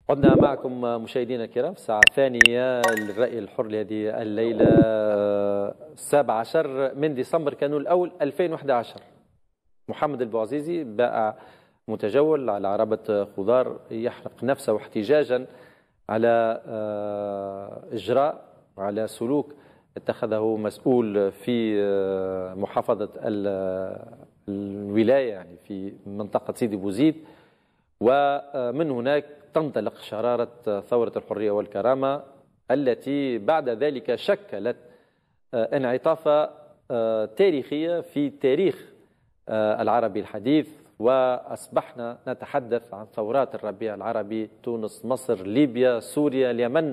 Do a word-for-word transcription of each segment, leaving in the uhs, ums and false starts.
عدنا معكم مشاهدينا الكرام في ساعة ثانية للرأي الحر لهذه الليلة السابع عشر من ديسمبر كانون الأول ألفين وأحد عشر. محمد البوعزيزي بائع متجول على عربة خضار يحرق نفسه احتجاجا على إجراء وعلى سلوك اتخذه مسؤول في محافظة الولاية يعني في منطقة سيدي بوزيد، ومن هناك تنطلق شرارة ثورة الحرية والكرامة التي بعد ذلك شكلت انعطافة تاريخية في تاريخ العربي الحديث، وأصبحنا نتحدث عن ثورات الربيع العربي، تونس، مصر، ليبيا، سوريا، اليمن.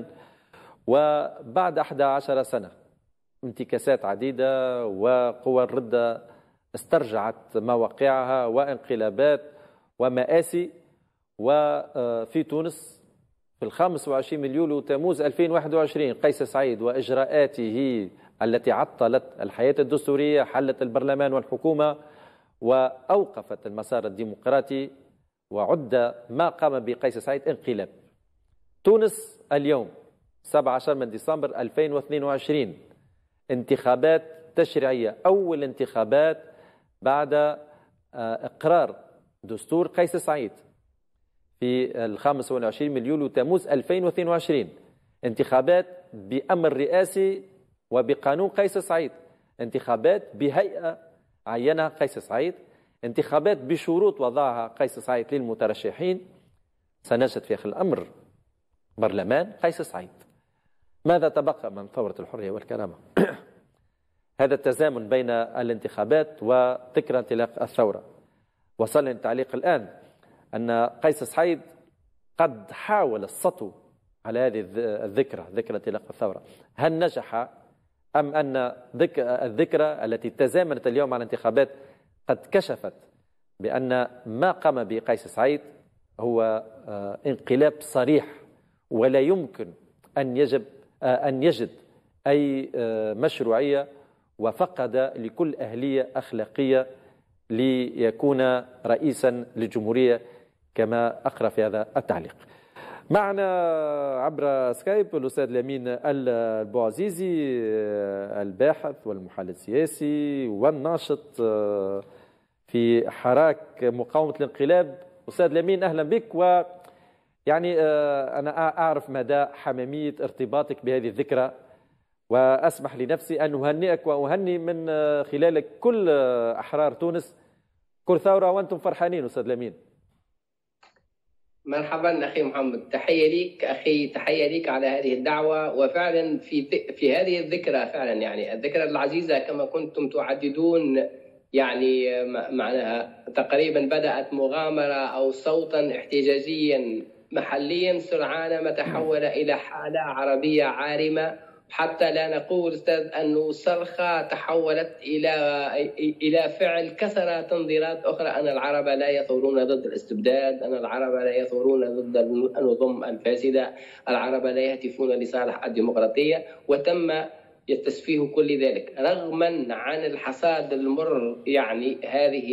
وبعد أحد عشر سنة انتكاسات عديدة وقوى الردة استرجعت مواقعها وانقلابات ومآسي. وفي تونس في الخامس والعشرين من يوليو تموز ألفين وواحد وعشرين قيس سعيد وإجراءاته التي عطلت الحياة الدستورية حلت البرلمان والحكومة وأوقفت المسار الديمقراطي، وعد ما قام بقيس سعيد انقلاب. تونس اليوم سبعة عشر من ديسمبر ألفين واثنين وعشرين انتخابات تشريعية، أول انتخابات بعد إقرار دستور قيس سعيد في الخامس والعشرين من يوليو تموز ألفين واثنين وعشرين. انتخابات بأمر رئاسي وبقانون قيس سعيد، انتخابات بهيئة عينها قيس سعيد، انتخابات بشروط وضعها قيس سعيد للمترشحين. سنجد في آخر الأمر برلمان قيس سعيد. ماذا تبقى من ثورة الحرية والكرامة؟ هذا التزامن بين الانتخابات وذكرى انطلاق الثورة. وصلنا للتعليق الآن أن قيس سعيد قد حاول السطو على هذه الذكرى، ذكرى انطلاق الثورة. هل نجح أم أن الذكرى التي تزامنت اليوم على الانتخابات قد كشفت بأن ما قام به قيس سعيد هو انقلاب صريح ولا يمكن أن يجب أن يجد أي مشروعية، وفقد لكل أهلية أخلاقية ليكون رئيسا للجمهورية كما أقرأ في هذا التعليق. معنا عبر سكايب الأستاذ لامين البوعزيزي، الباحث والمحلل السياسي والناشط في حراك مقاومة الانقلاب. أستاذ لامين أهلا بك. ويعني أنا أعرف مدى حميمية ارتباطك بهذه الذكرى، وأسمح لنفسي أن أهنئك وأهني من خلالك كل أحرار تونس. كل ثورة وأنتم فرحانين أستاذ لامين. مرحبا أخي محمد، تحية ليك أخي، تحية ليك على هذه الدعوة. وفعلا في في هذه الذكرى فعلا يعني الذكرى العزيزة كما كنتم تعددون، يعني معناها تقريبا بدأت مغامرة أو صوتا احتجاجيا محليا سرعان ما تحول إلى حالة عربية عارمة، حتى لا نقول أستاذ أنه صرخة تحولت إلى إلى فعل كسر تنظيرات أخرى، أن العرب لا يثورون ضد الاستبداد، أن العرب لا يثورون ضد النظم الفاسدة، العرب لا يهتفون لصالح الديمقراطية، وتم تسفيه كل ذلك رغما عن الحصاد المر يعني هذه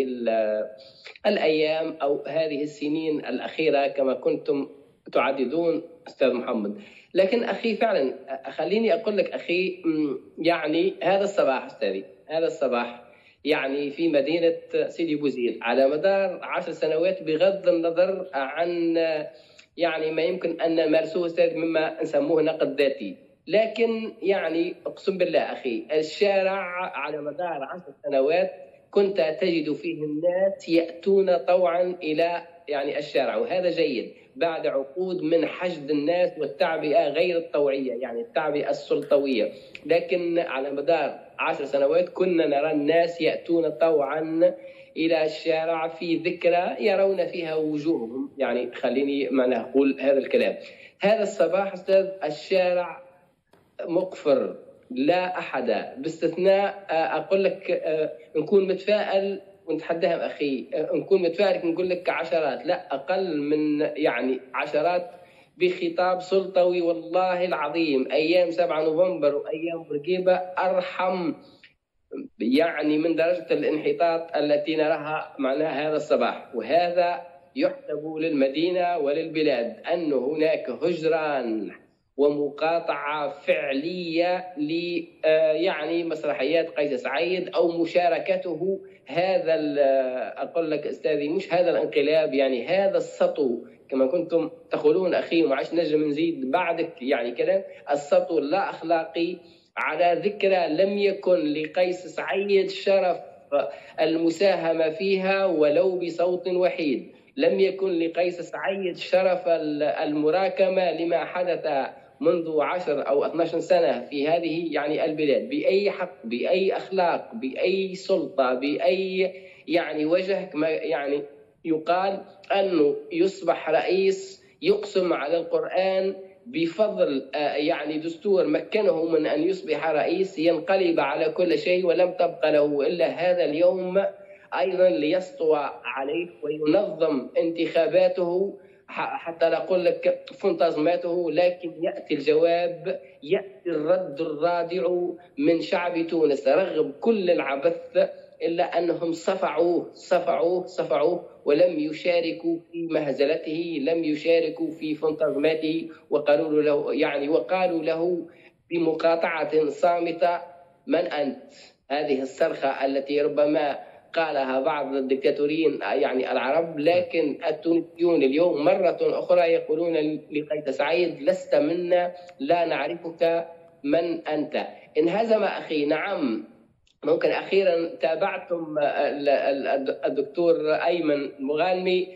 الأيام أو هذه السنين الأخيرة كما كنتم تعددون أستاذ محمد. لكن أخي فعلا خليني أقول لك أخي، يعني هذا الصباح أستاذي، هذا الصباح يعني في مدينة سيدي بوزيد على مدار عشر سنوات بغض النظر عن يعني ما يمكن أن نمارسوه أستاذ مما نسموه نقد ذاتي، لكن يعني أقسم بالله أخي الشارع على مدار عشر سنوات كنت تجد فيه الناس يأتون طوعا إلى يعني الشارع، وهذا جيد بعد عقود من حشد الناس والتعبئة غير الطوعية يعني التعبئة السلطوية. لكن على مدار عشر سنوات كنا نرى الناس يأتون طوعا إلى الشارع في ذكرى يرون فيها وجوههم، يعني خليني معنا أقول هذا الكلام. هذا الصباح أستاذ الشارع مقفر، لا أحد باستثناء أقول لك نكون متفائل ونتحداهم أخي، نكون متفائل نقول لك عشرات لا أقل من يعني عشرات بخطاب سلطوي. والله العظيم أيام سبعة نوفمبر وأيام بورقيبة أرحم يعني من درجة الانحطاط التي نراها معناها هذا الصباح. وهذا يحسب للمدينة وللبلاد أن هناك هجران ومقاطعة فعلية ل يعني مسرحيات قيس سعيد أو مشاركته هذا أقول لك أستاذي مش هذا الانقلاب، يعني هذا السطو كما كنتم تقولون أخي وعش نجم نزيد بعدك يعني كلام السطو اللا أخلاقي على ذكرى لم يكن لقيس سعيد شرف المساهمة فيها ولو بصوت وحيد، لم يكن لقيس سعيد شرف المراكمة لما حدث منذ عشر أو اثنتي عشرة سنة في هذه يعني البلاد بأي حق بأي أخلاق بأي سلطة بأي يعني وجه ما يعني يقال أنه يصبح رئيس يقسم على القرآن بفضل يعني دستور مكنه من أن يصبح رئيس ينقلب على كل شيء ولم تبقى له إلا هذا اليوم أيضا ليسطو عليه وينظم انتخاباته حتى لا أقول لك فانتازماته، لكن يأتي الجواب يأتي الرد الرادع من شعب تونس رغم كل العبث إلا أنهم صفعوه صفعوه صفعوه ولم يشاركوا في مهزلته، لم يشاركوا في فانتازماته وقالوا له يعني وقالوا له بمقاطعة صامتة من أنت؟ هذه الصرخة التي ربما قالها بعض الدكتاتوريين يعني العرب، لكن التونسيون اليوم مرة أخرى يقولون لقيس سعيد لست منا لا نعرفك من أنت. انهزم أخي نعم. ممكن أخيرا تابعتم الدكتور أيمن مغانمي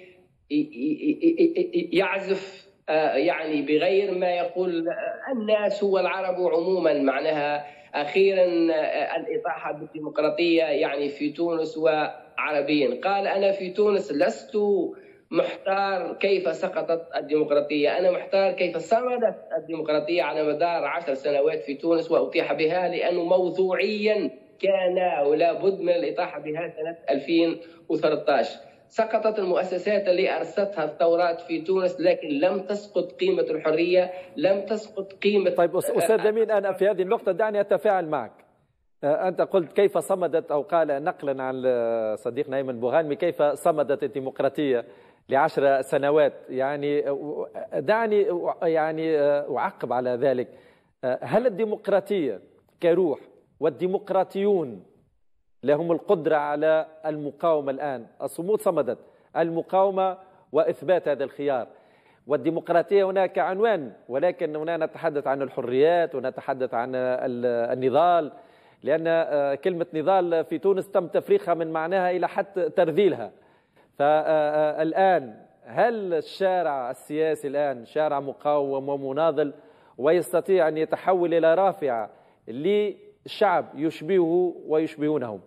يعزف يعني بغير ما يقول الناس والعرب عموما، معناها أخيرا الإطاحة بالديمقراطية يعني في تونس وعربيا. قال أنا في تونس لست محتار كيف سقطت الديمقراطية، أنا محتار كيف صمدت الديمقراطية على مدار عشر سنوات في تونس وأطيح بها، لأنه موضوعيا كان ولا بد من الإطاحة بها سنة ألفين وثلاثة عشر. سقطت المؤسسات اللي أرستها الثورات في تونس لكن لم تسقط قيمة الحرية، لم تسقط قيمة. طيب أستاذ لمين، أنا في هذه النقطة دعني أتفاعل معك. أنت قلت كيف صمدت أو قال نقلا عن صديقنا أيمن بوغانمي كيف صمدت الديمقراطية لعشر سنوات، يعني دعني يعني أعقب على ذلك. هل الديمقراطية كروح والديمقراطيون لهم القدرة على المقاومة الآن؟ الصمود صمدت، المقاومة وإثبات هذا الخيار. والديمقراطية هناك عنوان، ولكن هنا نتحدث عن الحريات ونتحدث عن النضال، لأن كلمة نضال في تونس تم تفريخها من معناها إلى حد ترذيلها. فالآن هل الشارع السياسي الآن شارع مقاوم ومناضل ويستطيع أن يتحول إلى رافعة لشعب يشبهه ويشبهونهم؟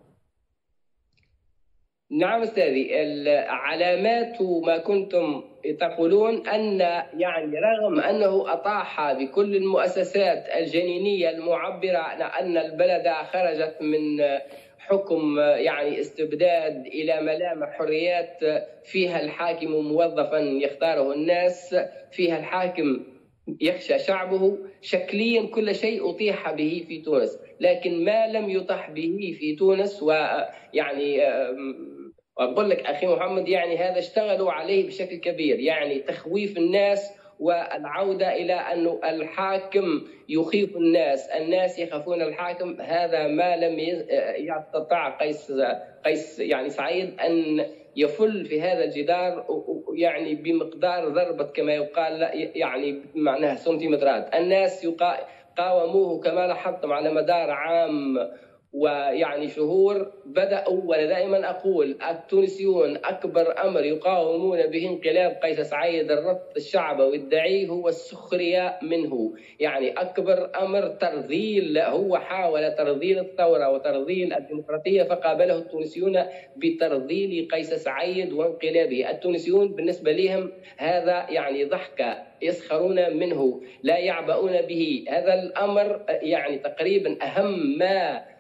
نعم أستاذي، علامات ما كنتم تقولون أن يعني رغم أنه أطاح بكل المؤسسات الجنينية المعبرة أن البلد خرجت من حكم يعني استبداد إلى ملامح حريات فيها الحاكم موظفا يختاره الناس، فيها الحاكم يخشى شعبه، شكليا كل شيء أطيح به في تونس، لكن ما لم يطح به في تونس ويعني أقول لك أخي محمد يعني هذا اشتغلوا عليه بشكل كبير، يعني تخويف الناس والعودة إلى أنه الحاكم يخيف الناس، الناس يخافون الحاكم. هذا ما لم يستطع قيس قيس يعني سعيد أن يفل في هذا الجدار يعني بمقدار ضربة كما يقال يعني معناها سنتيمترات. الناس قاوموه كما لاحظتم على مدار عام ويعني شهور بدأوا، وأنا دائما أقول التونسيون أكبر أمر يقاومون به انقلاب قيس سعيد الرفض الشعبي والدعي هو السخرية منه، يعني أكبر أمر ترذيل، هو حاول ترذيل الثورة وترذيل الديمقراطية فقابله التونسيون بترذيل قيس سعيد وانقلابه. التونسيون بالنسبة لهم هذا يعني ضحكة يسخرون منه لا يعبؤون به. هذا الأمر يعني تقريبا أهم ما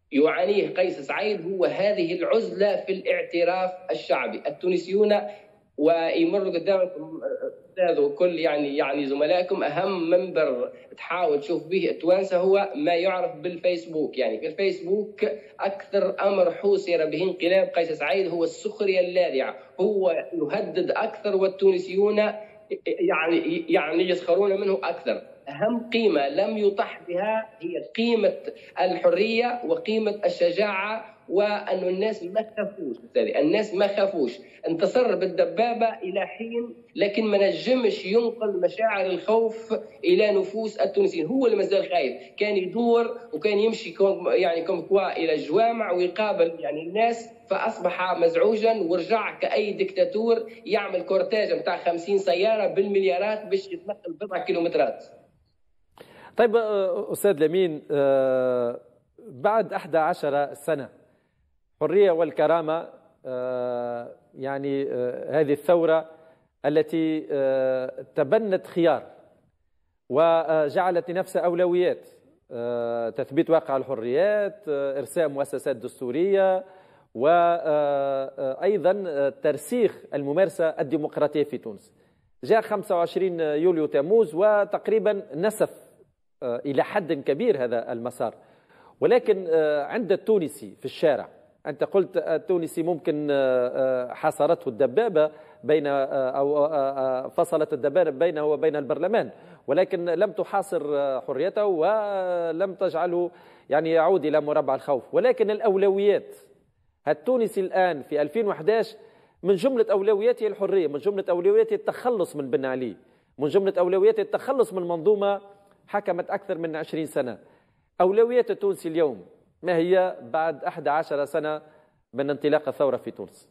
يعانيه قيس سعيد هو هذه العزلة في الاعتراف الشعبي. التونسيون ويمر قدامكم استاذ وكل يعني يعني زملائكم اهم منبر تحاول تشوف به التوانسه هو ما يعرف بالفيسبوك. يعني في الفيسبوك اكثر امر حوسر به انقلاب قيس سعيد هو السخريه اللاذعه، هو يهدد اكثر والتونسيون يعني يعني يسخرون منه اكثر. اهم قيمه لم يطح بها هي قيمه الحريه وقيمه الشجاعه، وأن الناس ما خافوش. بالتالي الناس ما خافوش، انتصر بالدبابة إلى حين، لكن ما نجمش ينقل مشاعر الخوف إلى نفوس التونسيين. هو اللي مازال خايف، كان يدور وكان يمشي كوم يعني كوم كوا إلى الجوامع ويقابل يعني الناس، فأصبح مزعوجا ورجع كأي دكتاتور يعمل كورتاج متاع خمسين سيارة بالمليارات باش يتنقل بضع كيلومترات. طيب أستاذ لمين، بعد أحد عشر سنة حرية والكرامة، يعني هذه الثورة التي تبنت خيار وجعلت لنفسها أولويات، تثبيت واقع الحريات، إرساء مؤسسات دستورية، وأيضا ترسيخ الممارسة الديمقراطية في تونس. جاء خمسة وعشرين يوليو تموز وتقريبا نسف إلى حد كبير هذا المسار، ولكن عند التونسي في الشارع، أنت قلت التونسي ممكن حاصرته الدبابة بين أو فصلت الدبابة بينه وبين البرلمان، ولكن لم تحاصر حريته ولم تجعله يعني يعود إلى مربع الخوف. ولكن الأولويات، التونسي الآن في ألفين وأحد عشر من جملة أولوياته الحرية، من جملة أولوياته التخلص من بن علي، من جملة أولوياته التخلص من منظومة حكمت أكثر من عشرين سنة. أولويات التونسي اليوم ما هي بعد أحد عشر سنة من انطلاق الثورة في تونس؟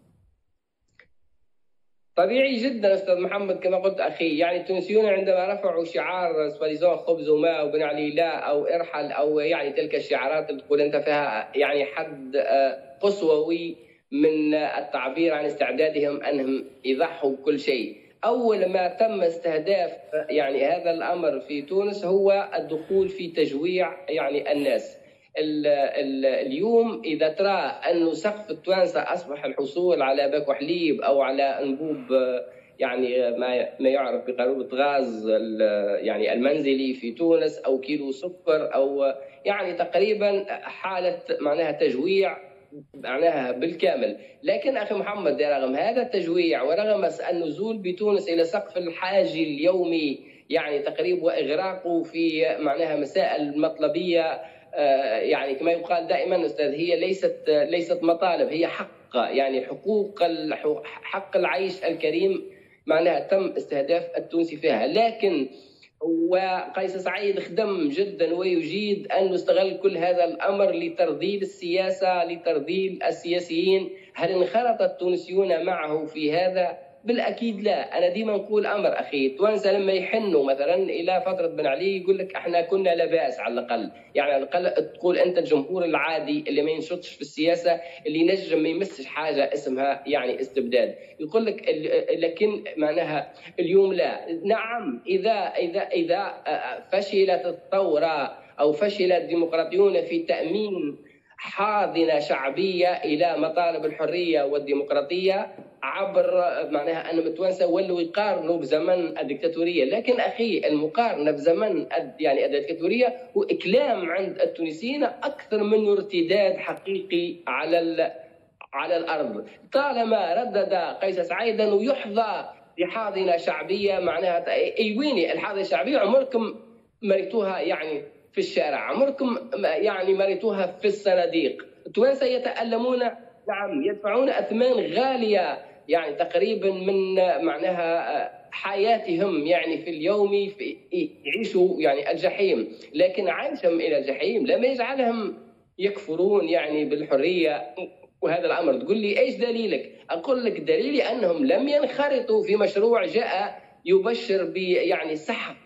طبيعي جدا أستاذ محمد كما قلت أخي، يعني التونسيون عندما رفعوا شعار سواليزون خبز وماء وبن علي لا أو ارحل أو يعني تلك الشعارات اللي تقول أنت فيها يعني حد قصووي من التعبير عن استعدادهم أنهم يضحوا بكل شيء. أول ما تم استهداف يعني هذا الأمر في تونس هو الدخول في تجويع يعني الناس. ال ال اليوم إذا ترى أنه سقف التوانسة أصبح الحصول على باكو حليب أو على أنبوب يعني ما ما يعرف بقارورة غاز يعني المنزلي في تونس أو كيلو سكر أو يعني تقريبا حالة معناها تجويع معناها بالكامل. لكن أخي محمد رغم هذا التجويع ورغم النزول بتونس إلى سقف الحاجة اليومي يعني تقريبا وإغراقه في معناها مسائل المطلبية، يعني كما يقال دائما أستاذ هي ليست ليست مطالب، هي حق، يعني حقوق حق العيش الكريم معناها تم استهداف التونسي فيها. لكن وقيس سعيد خدم جدا ويجيد أن يستغل كل هذا الأمر لترذيل السياسة، لترذيل السياسيين. هل انخرط التونسيون معه في هذا؟ بالأكيد لا. أنا ديما نقول أمر أخي، التوانسة لما يحنوا مثلا إلى فترة بن علي يقول لك إحنا كنا لباس على الأقل، يعني على الأقل تقول أنت الجمهور العادي اللي ما ينشطش في السياسة اللي نجم ما يمسش حاجة اسمها يعني استبداد، يقول لك لكن معناها اليوم لا. نعم إذا إذا إذا فشلت الثورة أو فشل الديمقراطيون في تأمين حاضنة شعبية إلى مطالب الحرية والديمقراطية عبر معناها أن التوانسة ولوا يقارنوا بزمن الدكتاتورية، لكن أخي المقارنة بزمن يعني الدكتاتورية هو إكلام عند التونسيين أكثر من ارتداد حقيقي على على الأرض. طالما ردد قيس سعيد أنه يحظى بحاضنة شعبية معناها أيويني الحاضنة الشعبية عمركم مريتوها يعني في الشارع، عمركم يعني مريتوها في الصناديق. التوانسة يتألمون، نعم يدفعون أثمان غالية يعني تقريبا من معناها حياتهم يعني في اليوم في يعيشوا يعني الجحيم، لكن عيشهم إلى الجحيم لم يجعلهم يكفرون يعني بالحرية. وهذا الأمر تقول لي إيش دليلك؟ أقول لك دليلي أنهم لم ينخرطوا في مشروع جاء يبشر ب يعني سحق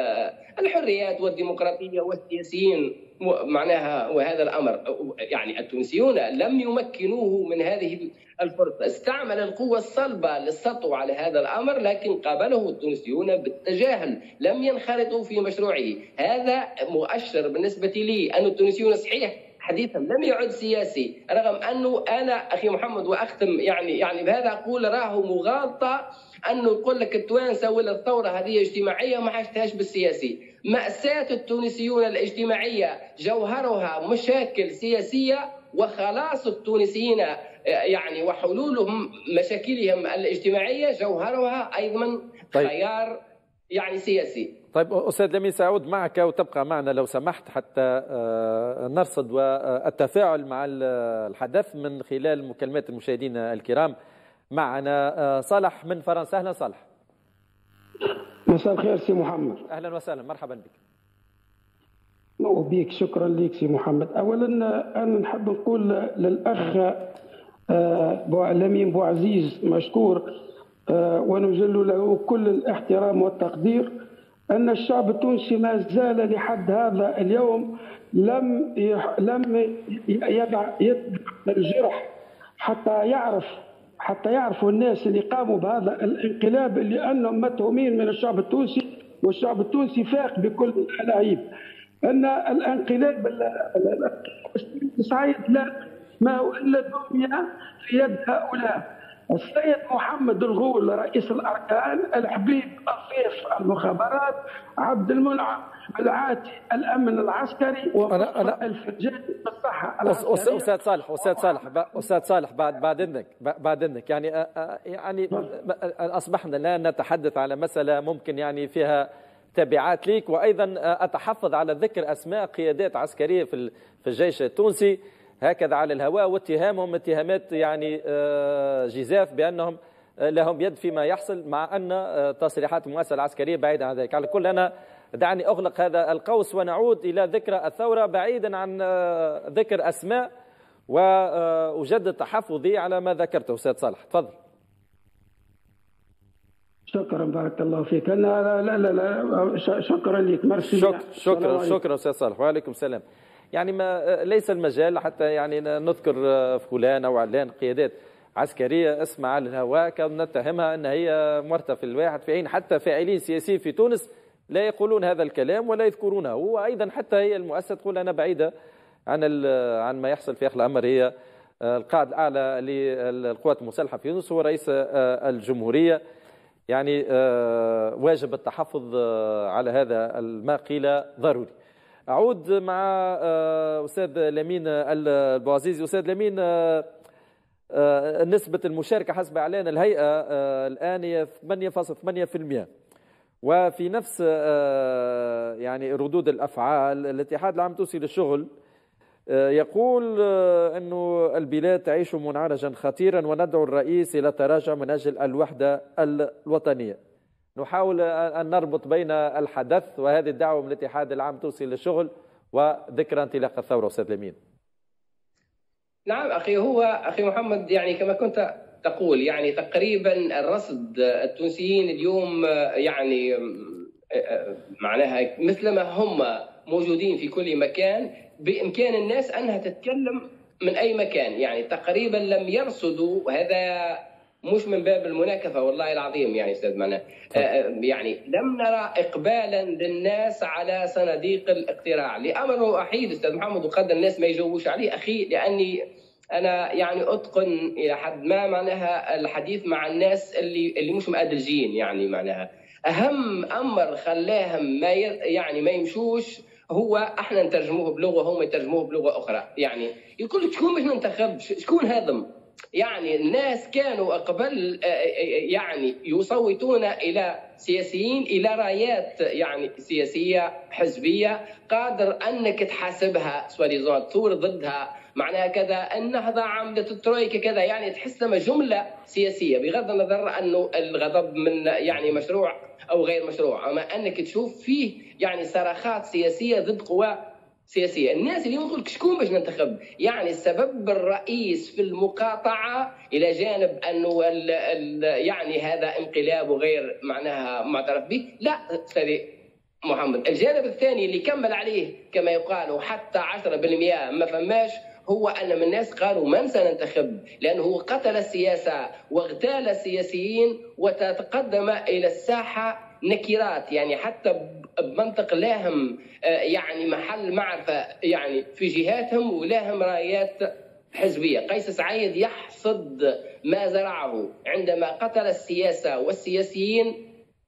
الحريات والديمقراطية والسياسيين معناها. وهذا الأمر يعني التونسيون لم يمكنوه من هذه الفرصة، استعمل القوة الصلبة للسطو على هذا الأمر، لكن قابله التونسيون بالتجاهل، لم ينخرطوا في مشروعه. هذا مؤشر بالنسبة لي أن التونسيون صحيح حديثهم لم يعد سياسي، رغم انه انا اخي محمد واختم يعني يعني بهذا اقول راهو مغالطه انه يقول لك التوانسه ولا الثوره هذه اجتماعيه وما حاجتهاش بالسياسي. مأساة التونسيون الاجتماعيه جوهرها مشاكل سياسيه، وخلاص التونسيين يعني وحلولهم مشاكلهم الاجتماعيه جوهرها ايضا طيب. خيار يعني سياسي. طيب أستاذ لمين سأعود معك وتبقى معنا لو سمحت حتى نرصد والتفاعل مع الحدث من خلال مكالمات المشاهدين الكرام. معنا صالح من فرنسا. أهلا صالح. مساء الخير سي محمد. أهلا وسهلا، مرحبا بك. وبيك، شكرا لك سي محمد. أولا أنا نحب نقول للأخ لمين بوعزيز مشكور ونجل له كل الاحترام والتقدير، أن الشعب التونسي ما زال لحد هذا اليوم لم لم يضع الجرح حتى يعرف حتى يعرفوا الناس اللي قاموا بهذا الانقلاب اللي أنهم متهومين من الشعب التونسي، والشعب التونسي فاق بكل العيب. أن الانقلاب صعيد لا ما هو إلا دمية في يد هؤلاء. السيد محمد الغول رئيس الأركان، الحبيب الضيف المخابرات، عبد المنعم العاتي الأمن العسكري، ومصطفى الفرجاني بالصحة العسكرية. أستاذ صالح أستاذ صالح أستاذ صالح بعد بعد إذنك بعد إذنك يعني يعني أصبحنا الآن نتحدث على مسألة ممكن يعني فيها تبعات ليك، وأيضا أتحفظ على ذكر أسماء قيادات عسكرية في في الجيش التونسي هكذا على الهواء، واتهامهم اتهامات يعني جزاف بأنهم لهم يد فيما يحصل، مع أن تصريحات المؤسسة العسكرية بعيدة عن ذلك. على كل أنا دعني أغلق هذا القوس ونعود إلى ذكرى الثورة بعيدا عن ذكر أسماء، وأجدد تحفظي على ما ذكرته. أستاذ صالح تفضل. شكرا، بارك الله فيك. أنا لا لا لا شكرا لك، مرسي. شكرا شكرا شكرا أستاذ صالح، وعليكم السلام. يعني ما ليس المجال حتى يعني نذكر فلان أو علان قيادات عسكرية اسمع على الهواء كان نتهمها أن هي مرتفع الواحد، في حين حتى فاعلين سياسيين في تونس لا يقولون هذا الكلام ولا يذكرونه. وأيضا حتى هي المؤسسة تقول أنا بعيدة عن عن ما يحصل في آخر الأمر. هي القائد الأعلى للقوات المسلحة في تونس هو رئيس الجمهورية. يعني واجب التحفظ على هذا ما قيل ضروري. أعود مع أستاذ لمين البوعزيزي. أستاذ لمين، نسبة المشاركة حسب إعلان الهيئة الآن هي ثمانية فاصلة ثمانية بالمئة، وفي نفس يعني ردود الأفعال الاتحاد العام التونسي للشغل يقول أنه البلاد تعيش منعرجا خطيرا وندعو الرئيس إلى التراجع من أجل الوحدة الوطنية. نحاول أن نربط بين الحدث وهذه الدعوة من الاتحاد العام التونسي للشغل وذكرى انطلاق الثورة. أستاذ لمين. نعم أخي، هو أخي محمد يعني كما كنت تقول يعني تقريبا الرصد التونسيين اليوم يعني معناها مثلما هم موجودين في كل مكان، بإمكان الناس أنها تتكلم من أي مكان. يعني تقريبا لم يرصدوا، وهذا مش من باب المناكفة والله العظيم يعني أستاذ معناه يعني لم نرى إقبالا للناس على صناديق الاقتراع لأمر وحيد أستاذ محمد، وقد الناس ما يجاوبوش عليه أخي، لأني أنا يعني أتقن إلى حد ما معناها الحديث مع الناس اللي اللي مش مأدلجين. يعني معناها أهم أمر خلاهم ما يعني ما يمشوش هو احنا نترجموه بلغة هم يترجموه بلغة أخرى. يعني يقول لك شكون باش ننتخب، شكون هذم. يعني الناس كانوا قبل يعني يصوتون إلى سياسيين إلى رايات يعني سياسية حزبية قادر أنك تحاسبها سواليزون ثور ضدها معناها كذا، النهضة عملت الترويكا كذا، يعني تحسها جملة سياسية بغض النظر أنه الغضب من يعني مشروع أو غير مشروع، أما أنك تشوف فيه يعني صراخات سياسية ضد قوى سياسية. الناس اليوم يقول شكون باش ننتخب، يعني السبب الرئيس في المقاطعة إلى جانب أنه ال ال يعني هذا انقلاب وغير معناها معترف به، لا أستاذ محمد. الجانب الثاني اللي كمل عليه كما يقال حتى عشرة بالمئة ما فماش، هو أن من الناس قالوا من سننتخب، لأنه قتل السياسة واغتال السياسيين وتقدم إلى الساحة نكرات، يعني حتى بمنطق لاهم يعني محل معرفة يعني في جهاتهم ولاهم رايات حزبية. قيس سعيد يحصد ما زرعه عندما قتل السياسة والسياسيين.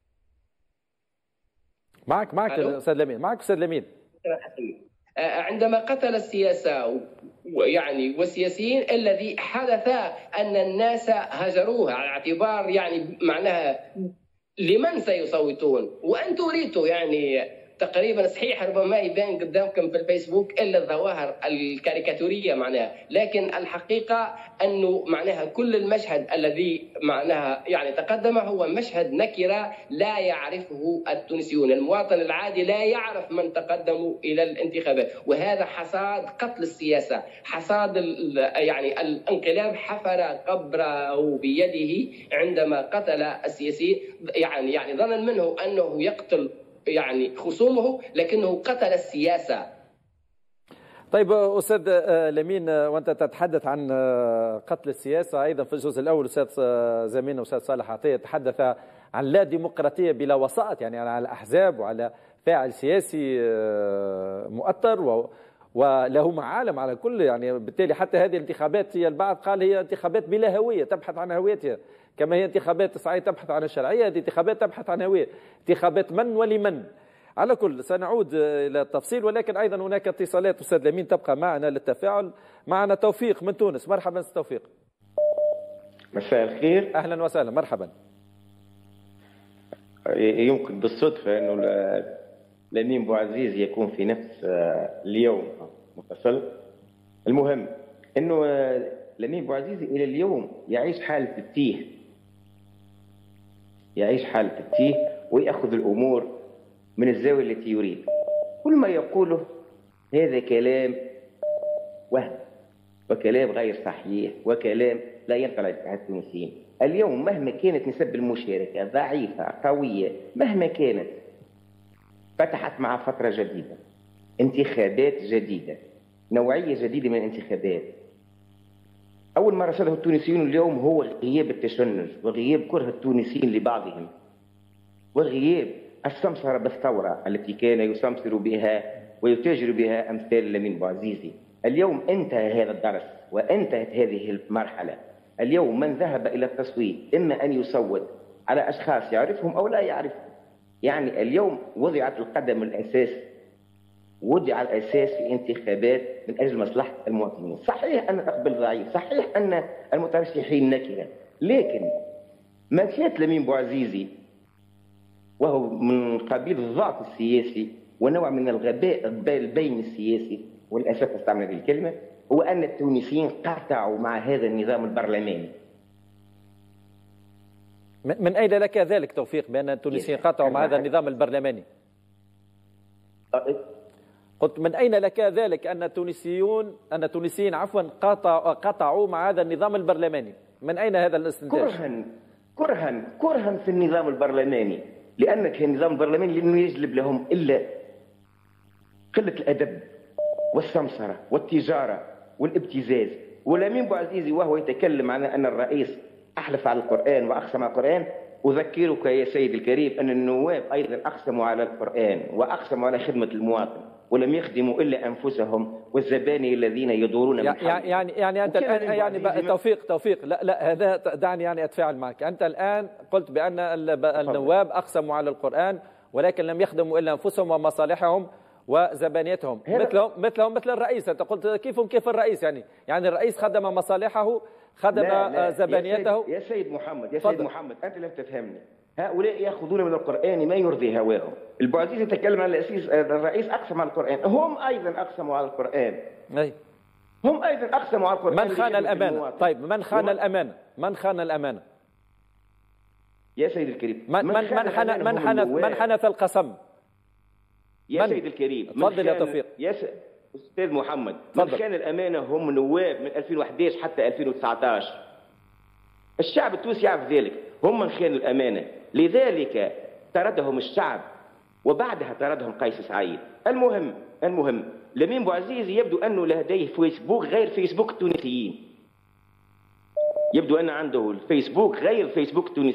معك معك أستاذ لمين، معك أستاذ لمين. عندما قتل السياسة يعني والسياسيين، الذي حدث أن الناس هجروها على اعتبار يعني معناها لمن سيصوتون، وأنتم ريتوا يعني تقريبا صحيح ربما يبان قدامكم في الفيسبوك الا الظواهر الكاريكاتوريه معناها، لكن الحقيقه انه معناها كل المشهد الذي معناها يعني تقدم هو مشهد نكره لا يعرفه التونسيون. المواطن العادي لا يعرف من تقدموا الى الانتخابات، وهذا حصاد قتل السياسه، حصاد يعني الانقلاب حفر قبره بيده عندما قتل السياسي، يعني يعني ظنا منه انه يقتل يعني خصومه لكنه قتل السياسة. طيب أستاذ لمين، وأنت تتحدث عن قتل السياسة، أيضا في الجزء الأول أستاذ زميلنا أستاذ صالح عطية تحدث عن لا ديمقراطية بلا وسائط، يعني على أحزاب وعلى فاعل سياسي مؤثر و وله معالم على الكل، يعني بالتالي حتى هذه الانتخابات هي البعض قال هي انتخابات بلا هوية تبحث عن هويتها، كما هي انتخابات صعيد تبحث عن الشرعية، هذه انتخابات تبحث عن هوية، انتخابات من ولمن. على كل سنعود إلى التفصيل، ولكن أيضا هناك اتصالات أستاذ لمين تبقى معنا للتفاعل. معنا توفيق من تونس، مرحبا أستاذ توفيق. مساء الخير. أهلا وسهلا، مرحبا. يمكن بالصدفة أنه لمين بوعزيز يكون في نفس اليوم متصل. المهم أنه لمين بوعزيز إلى اليوم يعيش حالة التيه، يعيش حالة التيه ويأخذ الأمور من الزاوية التي يريد. كل ما يقوله هذا كلام وهم وكلام غير صحيح وكلام لا ينطلق على التونسيين. اليوم مهما كانت نسب المشاركة ضعيفة قوية، مهما كانت، فتحت مع فترة جديدة، انتخابات جديدة، نوعية جديدة من الانتخابات. أول ما رصده التونسيون اليوم هو غياب التشنج وغياب كره التونسيين لبعضهم وغياب السمسرة بالثورة التي كان يسمسر بها ويتاجر بها أمثال لمين بوعزيزي. اليوم انتهى هذا الدرس وانتهت هذه المرحلة. اليوم من ذهب إلى التصويت إما أن يصوت على أشخاص يعرفهم أو لا يعرفهم. يعني اليوم وضعت القدم الأساس وضع الأساس في انتخابات من أجل مصلحة المواطنين. صحيح أن الإقبال ضعيف، صحيح أن المترشحين نكرة، لكن ما كانت لمين بوعزيزي وهو من قبيل الضعف السياسي ونوع من الغباء البين السياسي، وللأسف أستعمل هذه الكلمة، هو أن التونسيين قطعوا مع هذا النظام البرلماني. من أين لك ذلك توفيق بأن التونسيين قطعوا مع هذا النظام البرلماني؟ قلت من أين لك ذلك أن التونسيون أن التونسيين عفوا قطعوا قطعوا مع هذا النظام البرلماني؟ من أين هذا الاستنتاج؟ كرها كرها كرها في النظام البرلماني، لأن كان النظام البرلماني لأنه يجلب لهم إلا قلة الأدب والسمسرة والتجارة والابتزاز. ولمين بوعزيزي وهو يتكلم عن أن الرئيس أحلف على القرآن وأقسم على القرآن، أذكرك يا سيدي الكريم أن النواب أيضا أقسموا على القرآن وأقسموا على خدمة المواطن ولم يخدموا إلا أنفسهم والزباني الذين يدورون من حولهم. يعني يعني أنت الآن يعني توفيق توفيق لا لا هذا دعني يعني أتفاعل معك. أنت الآن قلت بأن النواب أقسموا على القرآن ولكن لم يخدموا إلا أنفسهم ومصالحهم وزبانيتهم مثلهم مثلهم مثل الرئيس. أنت قلت كيفهم كيف الرئيس، يعني يعني الرئيس خدم مصالحه خدم لا لا زبانيته. يا سيد, يا سيد محمد يا سيد محمد أنت لم تفهمني. هؤلاء يأخذون من القرآن ما يرضي هواهم. البوعزيز يتكلم عن الأسيس الرئيس أقسم على القرآن، هم أيضا أقسموا على القرآن. أي. هم أيضا أقسموا على القرآن. من خان الأمانة؟ طيب من خان الأمانة؟ من خان الأمانة؟ يا سيد الكريم من من من حنث من حنث من حنث القسم؟ يا سيد الكريم تفضل يا توفيق. يا س... أستاذ محمد من خان الأمانة هم نواب من ألفين وأحد عشر حتى ألفين وتسعة عشر. الشعب التونسي يعرف ذلك، هم من خانوا الأمانة، لذلك طردهم الشعب وبعدها طردهم قيس سعيد. المهم المهم لمين بوعزيز يبدو أنه لديه فيسبوك غير فيسبوك التونسيين، يبدو أن عنده الفيسبوك غير فيسبوك التونسيين.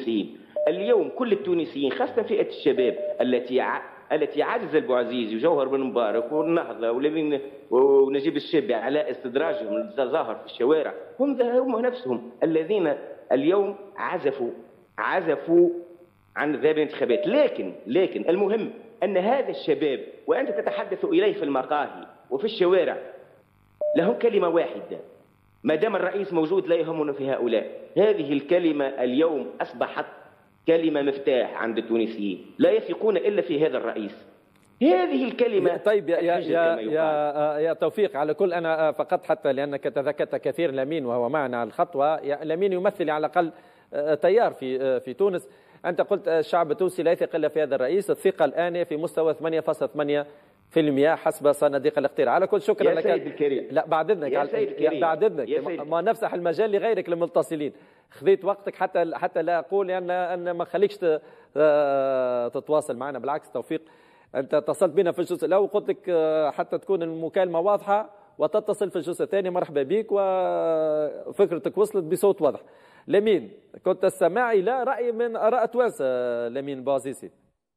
اليوم كل التونسيين خاصة فئة الشباب التي ع... التي عجز البوعزيزي وجوهر بن مبارك والنهضة ولمين ونجيب الشابي على استدراجهم التظاهر في الشوارع، هم هم نفسهم الذين اليوم عزفوا عزفوا عن ذهاب الانتخابات. لكن لكن المهم أن هذا الشباب وأنت تتحدث إليه في المقاهي وفي الشوارع لهم كلمة واحدة: ما دام الرئيس موجود لا يهمنا في هؤلاء. هذه الكلمة اليوم أصبحت كلمة مفتاح عند التونسيين، لا يثقون إلا في هذا الرئيس. هذه الكلمة. طيب يا يا يا, يا, يا توفيق، على كل أنا فقط حتى لأنك تذكرت كثير لمين وهو معنا على الخطوة. لمين يمثل على الأقل تيار في في تونس. أنت قلت الشعب التونسي لا يثق إلا في هذا الرئيس. الثقة الآن في مستوى ثمانية فاصلة ثمانية في المئة حسب صناديق الاقتراع. على كل شكرا يا لك سيد الكريم. لا بعد اذنك يا سيد الكريم. بعد اذنك ما نفسح المجال لغيرك المتصلين. خذيت وقتك حتى حتى لا اقول ان ان ما خليكش تتواصل معنا. بالعكس توفيق، انت اتصلت بنا في الجزء الاول وقلت لك حتى تكون المكالمه واضحه وتتصل في الجزء الثاني. مرحبا بك وفكرتك وصلت بصوت واضح. لمين كنت تستمع الى راي من اراء توانسه؟ لمين بوعزيزي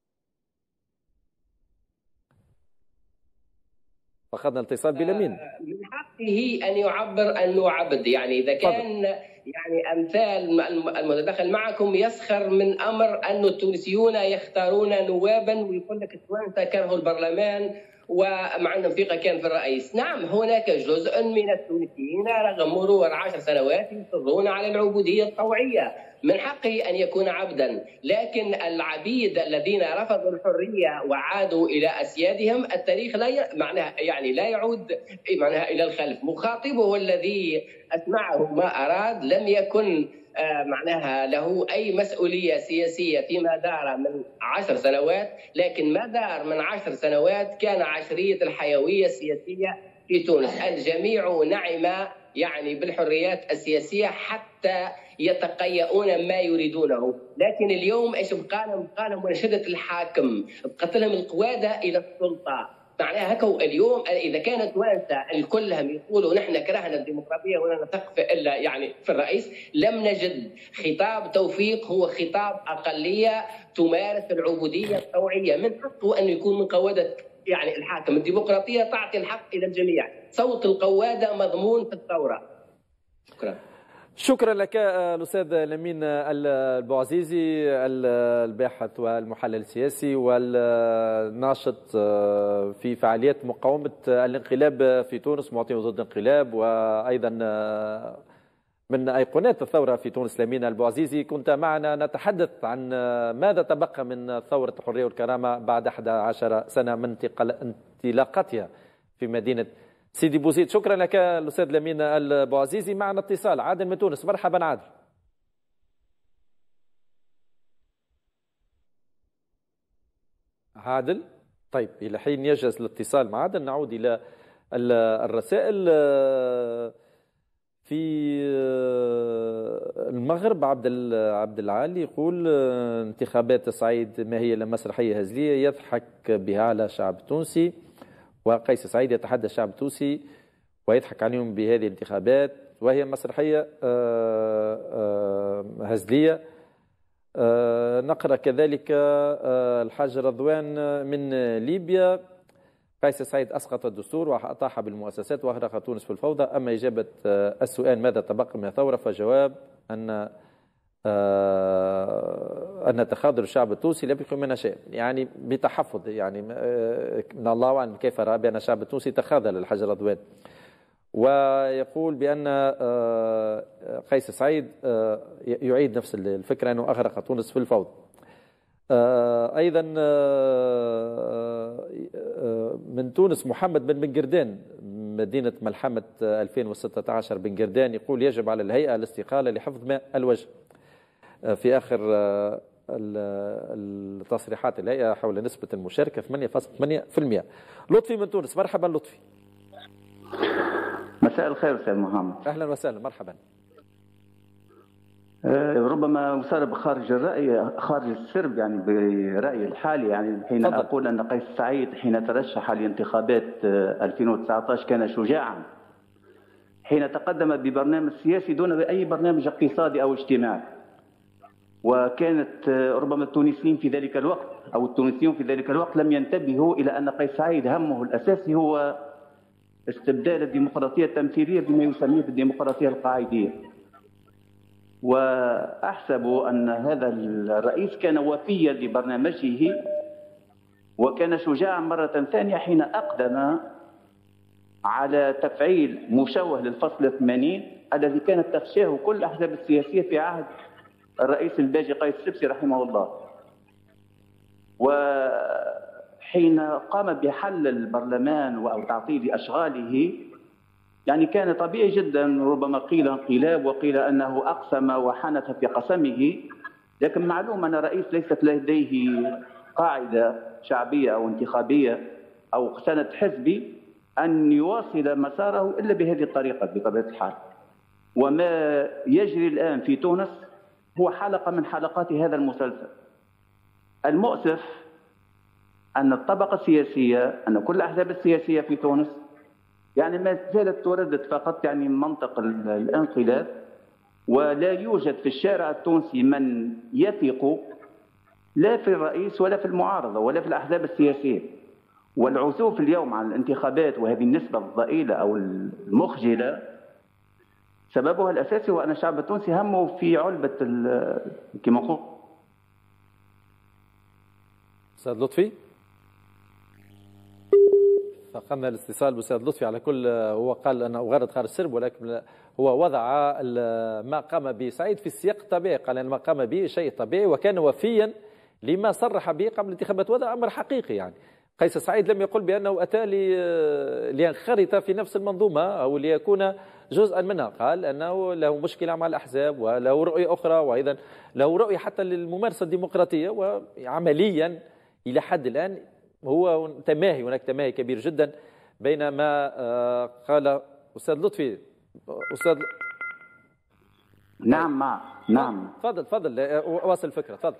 أخذنا الاتصال بلمين. من حقه أن يعبر أنه عبد، يعني إذا كان يعني أمثال المتدخل معكم يسخر من أمر أن التونسيون يختارون نوابا ويقول لك التوانسة كرهوا البرلمان ومع أنه ثقة كان في الرئيس. نعم هناك جزء من التونسيين رغم مرور عشر سنوات يصرون على العبودية الطوعية، من حقه أن يكون عبدا. لكن العبيد الذين رفضوا الحرية وعادوا إلى أسيادهم التاريخ لا ي... معناها يعني لا يعود معناها إلى الخلف. مخاطبه الذي أسمعه ما أراد لم يكن معناها له أي مسؤولية سياسية فيما دار من عشر سنوات، لكن ما دار من عشر سنوات كان عشرية الحيوية السياسية في تونس. الجميع نعم يعني بالحريات السياسية حتى يتقيؤون ما يريدونه. لكن اليوم ايش بقى لهم؟ بقى لهم مناشدة الحاكم، بقت لهم القوادة إلى السلطة. معناها هكا اليوم إذا كانت توانسة الكلهم يقولوا نحن كرهنا الديمقراطية ولا نثق إلا يعني في الرئيس، لم نجد خطاب توفيق هو خطاب أقلية تمارس العبودية الطوعية. من حقه أن يكون من قوادة يعني الحاكم. الديمقراطية تعطي الحق إلى الجميع، صوت القوادة مضمون في الثورة. شكرا. شكرا لك الأستاذ لمين البوعزيزي، الباحث والمحلل السياسي والناشط في فعاليات مقاومة الانقلاب في تونس، معطي ضد الانقلاب، وأيضا من أيقونات الثورة في تونس. لمين البوعزيزي كنت معنا نتحدث عن ماذا تبقى من ثورة الحرية والكرامة بعد أحد عشر سنة من انطلاقتها في مدينة سيدي بوزيد. شكرا لك الأستاذ لمين البوعزيزي. معنا اتصال عادل من تونس. مرحبا عادل. عادل طيب إلى حين يجهز الاتصال مع عادل نعود إلى الرسائل. في المغرب عبد عبد العالي يقول انتخابات الصعيد ما هي الا مسرحيه هزليه يضحك بها على الشعب التونسي، وقيس سعيد يتحدى الشعب التونسي ويضحك عليهم بهذه الانتخابات وهي مسرحيه هزليه. نقرا كذلك الحاج رضوان من ليبيا: قيس سعيد أسقط الدستور وأطاح بالمؤسسات وأغرق تونس في الفوضى. أما إجابة السؤال ماذا تبقى من الثورة فجواب أن أن تخاذل الشعب التونسي لا يبقى منها شيء، يعني بتحفظ، يعني من الله أعلم كيف رأى بأن الشعب التونسي تخاذل الحاج رضوان. ويقول بأن قيس سعيد يعيد نفس الفكرة أنه أغرق تونس في الفوضى. أيضا من تونس محمد بن بن قردان مدينة ملحمة ألفين وستة عشر بن قردان يقول يجب على الهيئة الاستقالة لحفظ ماء الوجه. في آخر التصريحات الهيئة حول نسبة المشاركة ثمانية فاصلة ثمانية بالمئة. لطفي من تونس. مرحبا لطفي. مساء الخير أستاذ محمد. أهلا وسهلا مرحبا. ربما أسرب خارج الرأي خارج السرب يعني برأيي الحالي، يعني حين فضل. أقول أن قيس سعيد حين ترشح لانتخابات ألفين وتسعة عشر كان شجاعا حين تقدم ببرنامج سياسي دون أي برنامج اقتصادي أو اجتماعي. وكانت ربما التونسيين في ذلك الوقت أو التونسيون في ذلك الوقت لم ينتبهوا إلى أن قيس سعيد همه الأساسي هو استبدال الديمقراطية التمثيلية بما يسميه بالديمقراطية القاعدية. وأحسب أن هذا الرئيس كان وفيا لبرنامجه وكان شجاعا مرة ثانية حين أقدم على تفعيل مشوه للفصل الثمانين الذي كانت تخشاه كل الأحزاب السياسية في عهد الرئيس الباجي قيس سبسي رحمه الله. وحين قام بحل البرلمان أو تعطيل أشغاله يعني كان طبيعي جدا، ربما قيل انقلاب وقيل أنه أقسم وحنث في قسمه، لكن معلوم أن الرئيس ليست لديه قاعدة شعبية أو انتخابية أو سند حزبي أن يواصل مساره إلا بهذه الطريقة بطبيعة الحال. وما يجري الآن في تونس هو حلقة من حلقات هذا المسلسل. المؤسف أن الطبقة السياسية، أن كل الأحزاب السياسية في تونس يعني ما زالت تردد فقط يعني منطق الانقلاب، ولا يوجد في الشارع التونسي من يثق لا في الرئيس ولا في المعارضة ولا في الأحزاب السياسية. والعزوف اليوم عن الانتخابات وهذه النسبة الضئيلة أو المخجلة سببها الأساسي هو أن الشعب التونسي همه في علبة كما نقول. أستاذ لطفي، فقدنا الاتصال بأستاذ لطفي. على كل هو قال أنه غرد خارج السرب، ولكن هو وضع ما قام به سعيد في السياق الطبيعي، قال أن ما قام به شيء طبيعي وكان وفيا لما صرح به قبل الانتخابات، وهذا أمر حقيقي. يعني قيس سعيد لم يقل بأنه أتى لينخرط في نفس المنظومة أو ليكون جزءا منها، قال أنه له مشكلة مع الأحزاب وله رؤية أخرى، وأيضا له رؤية حتى للممارسة الديمقراطية. وعمليا إلى حد الآن هو تماهي، هناك تماهي كبير جدا بين ما قال أستاذ لطفي. أستاذ نعم مع نعم تفضل تفضل واصل الفكرة، تفضل.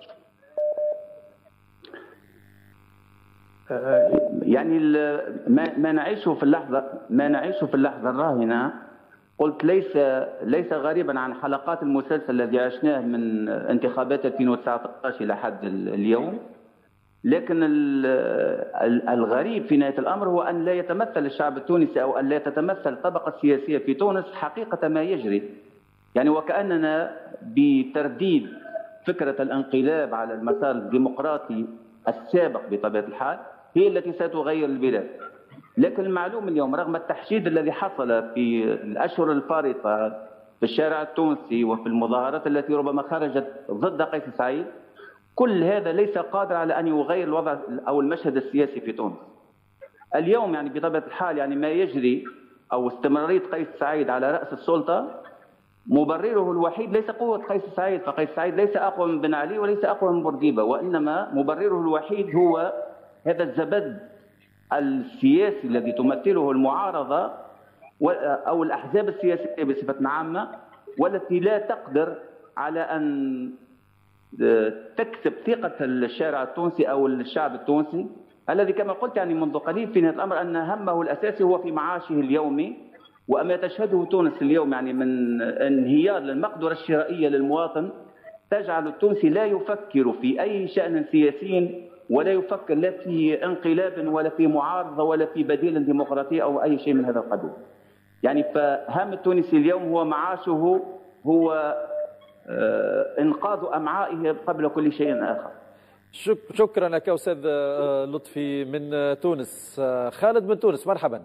يعني ما ما نعيشه في اللحظة ما نعيشه في اللحظة الراهنة، قلت ليس ليس غريبا عن حلقات المسلسل الذي عشناه من انتخابات ألفين وتسعة عشر إلى حد اليوم. لكن الغريب في نهاية الأمر هو أن لا يتمثل الشعب التونسي أو أن لا تتمثل الطبقة السياسية في تونس حقيقة ما يجري. يعني وكأننا بترديد فكرة الانقلاب على المسار الديمقراطي السابق بطبيعة الحال هي التي ستغير البلاد. لكن المعلوم اليوم رغم التحشيد الذي حصل في الأشهر الفارطة في الشارع التونسي وفي المظاهرات التي ربما خرجت ضد قيس سعيد، كل هذا ليس قادر على أن يغير الوضع أو المشهد السياسي في تونس. اليوم يعني بطبيعة الحال يعني ما يجري أو استمرارية قيس سعيد على رأس السلطة مبرره الوحيد ليس قوة قيس سعيد، فقيس سعيد ليس أقوى من بن علي وليس أقوى من بورقيبة، وإنما مبرره الوحيد هو هذا الزبد السياسي الذي تمثله المعارضة أو الأحزاب السياسية بصفة عامة، والتي لا تقدر على أن تكسب ثقة الشارع التونسي أو الشعب التونسي الذي كما قلت يعني منذ قليل في نهاية الأمر أن همه الأساسي هو في معاشه اليومي. وأما تشهده تونس اليوم يعني من انهيار للمقدرة الشرائية للمواطن تجعل التونسي لا يفكر في أي شأن سياسي، ولا يفكر لا في انقلاب ولا في معارضة ولا في بديل ديمقراطي أو أي شيء من هذا القبيل. يعني فهم التونسي اليوم هو معاشه، هو إنقاذ أمعائه قبل كل شيء آخر. شكرا لك أستاذ لطفي من تونس. خالد من تونس، مرحبا.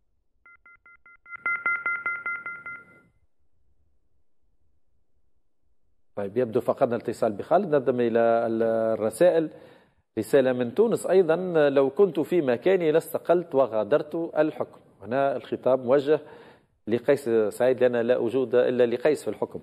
طيب يبدو فقدنا الاتصال بخالد، نذهب إلى الرسائل. رسالة من تونس أيضا: لو كنت في مكاني لاستقلت وغادرت الحكم. هنا الخطاب موجه لقيس سعيد لأن لا وجود إلا لقيس في الحكم.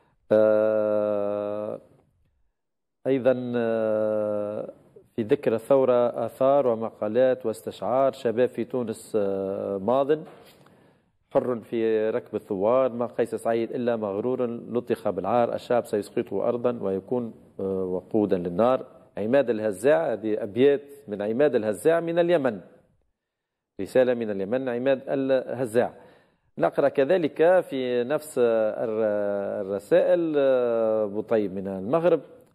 أيضا في ذكر الثورة آثار ومقالات واستشعار شباب في تونس ماض حر في ركب الثوار، ما قيس سعيد إلا مغرور لطخ بالعار، الشعب سيسقطه أرضا ويكون وقودا للنار. عماد الهزاع، هذه أبيات من عماد الهزاع من اليمن، رسالة من اليمن عماد الهزاع. نقرأ كذلك في نفس الرسائل بطيب من المغرب: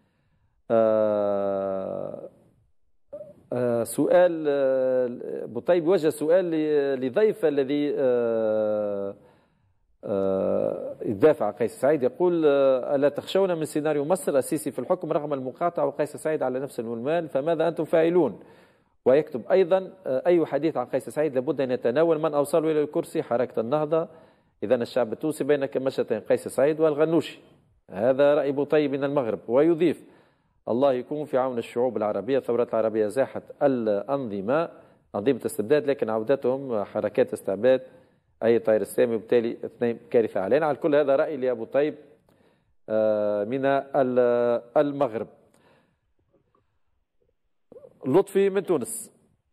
آه آه سؤال آه بطيب وجه سؤال لضيف الذي آه آه يدافع عن قيس سعيد، يقول آه ألا تخشون من سيناريو مصر السيسي في الحكم رغم المقاطعة وقيس سعيد على نفس المنوال، فماذا أنتم فاعلون؟ ويكتب أيضا آه أي حديث عن قيس سعيد لابد أن يتناول من أوصلوا إلى الكرسي حركة النهضة، إذا الشعب التونسي بين كمشتين قيس سعيد والغنوشي. هذا رأي بطيب من المغرب. ويضيف الله يكون في عون الشعوب العربية، الثورات العربية زاحت الأنظمة أنظمة استبداد لكن عودتهم حركات استعباد أي طائر السامي، وبالتالي اثنين كارثة علينا. على كل هذا رأي لأبو طيب من المغرب. لطفي من تونس،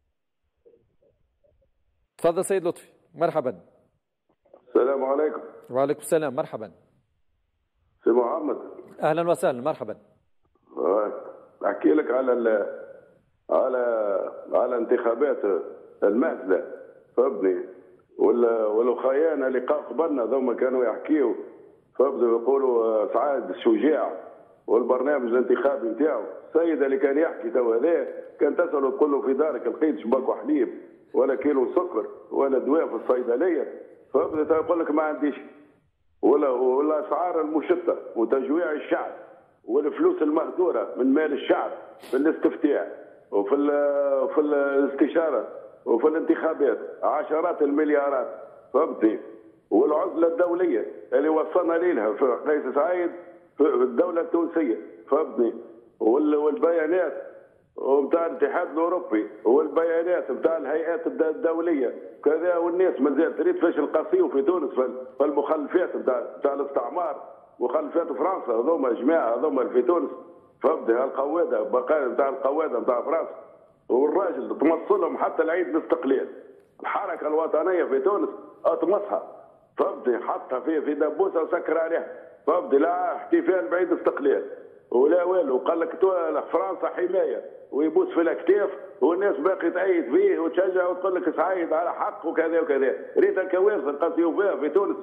تفضل سيد لطفي. مرحبا. السلام عليكم. وعليكم السلام. مرحبا سي محمد. أهلا وسهلا. مرحبا. أحكي لك على ال على على انتخابات الماثلة فهمتني، ولا والخيانة اللي قبلنا ذوما كانوا يحكيوا فبدوا يقولوا سعاد الشجاع والبرنامج الانتخابي نتاعو. السيدة اللي كان يحكي تو هذا كان تسأله تقول له في دارك لقيت شباك وحليب ولا كيلو سكر ولا دواء في الصيدلية، فبدأ يقول لك ما عنديش، ولا ولا اسعار المشتة وتجويع الشعب والفلوس المهدوره من مال الشعب في الاستفتاء وفي في الاستشاره وفي الانتخابات عشرات المليارات فهمتني، والعزله الدوليه اللي وصلنا لها في قيس سعيد في الدوله التونسيه فهمتني، والبيانات وبتاع الاتحاد الاوروبي والبيانات بتاع الهيئات الدوليه كذا، والناس ما زالت تريد فاش القصيو في تونس في المخلفات بتاع بتاع الاستعمار، مخلفات فرنسا هذوما جماعه هذوما في تونس فهمتني، القواده بقايا بتاع القواده بتاع فرنسا، والراجل تمصلهم حتى العيد الاستقلال. الحركه الوطنيه في تونس اطمسها فهمتني، حطها في في دبوسه وسكر عليها فهمتني، لا احتفال بعيد استقلال ولا والو، قال لك فرنسا حمايه ويبوس في الاكتاف، والناس باقي تأيد فيه وتشجع وتقول لك سعيد على حق وكذا وكذا. ريت الكوارث القاسيو فيها في تونس.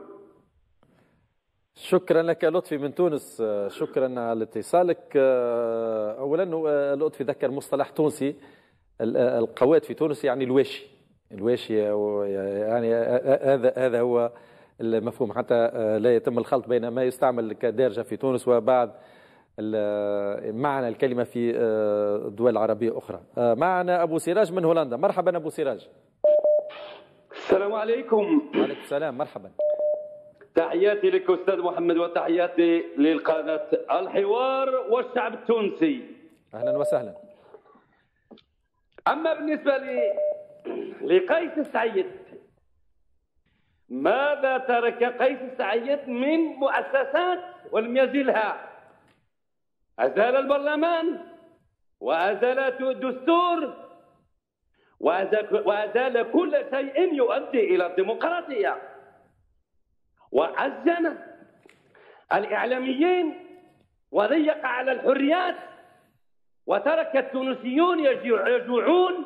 شكرا لك لطفي من تونس، شكرا على اتصالك. اولا لطفي ذكر مصطلح تونسي، القواد في تونس يعني الواشي، الواشي يعني هذا هذا هو المفهوم، حتى لا يتم الخلط بين ما يستعمل كدارجه في تونس وبعد معنى الكلمة في دول عربية أخرى. معنا أبو سراج من هولندا. مرحبا أبو سراج. السلام عليكم. وعليكم السلام. مرحبا. تحياتي لك أستاذ محمد وتحياتي للقناة الحوار والشعب التونسي. أهلا وسهلا. أما بالنسبة لي لقيس سعيد، ماذا ترك قيس سعيد من مؤسسات ولم يزلها؟ أزال البرلمان وأزال الدستور وأزال كل شيء يؤدي إلى الديمقراطية، وعزن الإعلاميين وضيق على الحريات، وترك التونسيون يجوعون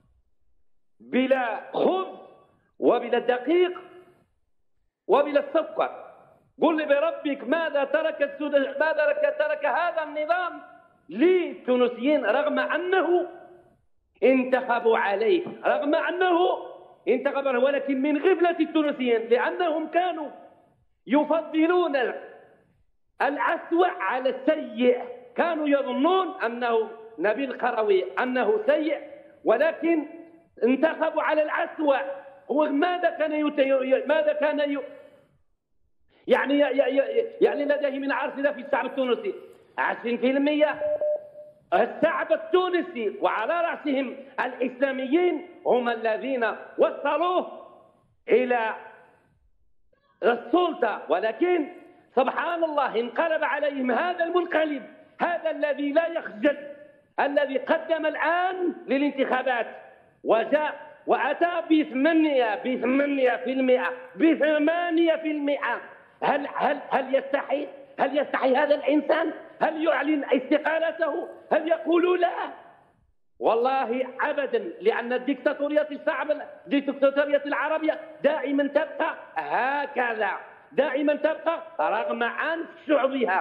بلا خبز وبلا دقيق وبلا السكر. قل لي بربك ماذا ترك ماذا ترك هذا النظام للتونسيين رغم انه انتخبوا عليه، رغم انه انتخبوا، ولكن من غفلة التونسيين لانهم كانوا يفضلون الأسوأ على السيء، كانوا يظنون انه نبيل قروي انه سيء، ولكن انتخبوا على الأسوأ. وماذا كان يت... ماذا كان ي... يعني يعني لديه من عرض في الشعب التونسي عشرين بالمئة. الشعب التونسي وعلى رأسهم الإسلاميين هم الذين وصلوه إلى السلطة، ولكن سبحان الله انقلب عليهم هذا المنقلب، هذا الذي لا يخجل، الذي قدم الآن للانتخابات وجاء وأتى بثمانية بثمانية في المئة بثمانية في المئة. هل هل هل يستحي هل يستحي هذا الإنسان؟ هل يعلن استقالته؟ هل يقول لا؟ والله أبدا، لأن الدكتاتورية الشعب الدكتاتورية العربية دائما تبقى هكذا، دائما تبقى رغم عنف شعوبها،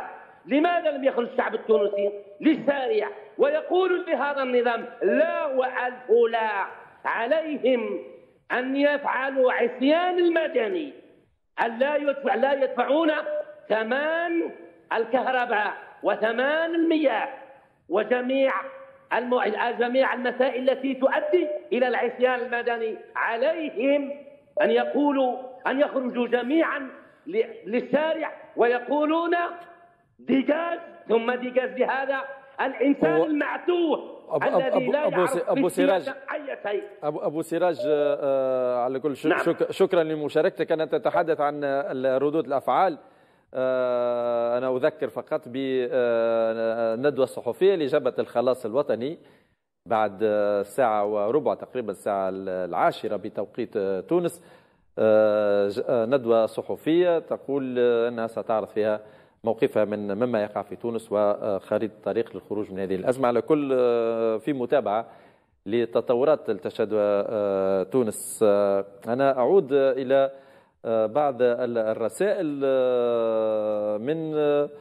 لماذا لم يخرج الشعب التونسي للشارع ويقول لهذا النظام لا وألف لا؟ عليهم أن يفعلوا عصيان المدني، أن لا يدفع لا يدفعون ثمان الكهرباء وثمان المياه وجميع المو... جميع المسائل التي تؤدي إلى العصيان المدني. عليهم أن يقولوا أن يخرجوا جميعا للشارع ويقولون ديجاج ثم ديجاج لهذا الإنسان هو... المعتوه أبو الذي لا أبو يعرف أبو سراج أي شيء. أبو أبو سراج آه على كل شك... نعم. شك... شكرا لمشاركتك. أنا تتحدث عن ردود الأفعال. آه أنا أذكر فقط بالندوة الصحفية لجبهة الخلاص الوطني بعد ساعة وربع تقريبا الساعة العاشرة بتوقيت تونس. آه ندوة صحفية تقول أنها ستعرض فيها موقفها من مما يقع في تونس وخريطة طريق للخروج من هذه الأزمة. على كل في متابعة لتطورات تشهد تونس. أنا أعود إلى بعض الرسائل. من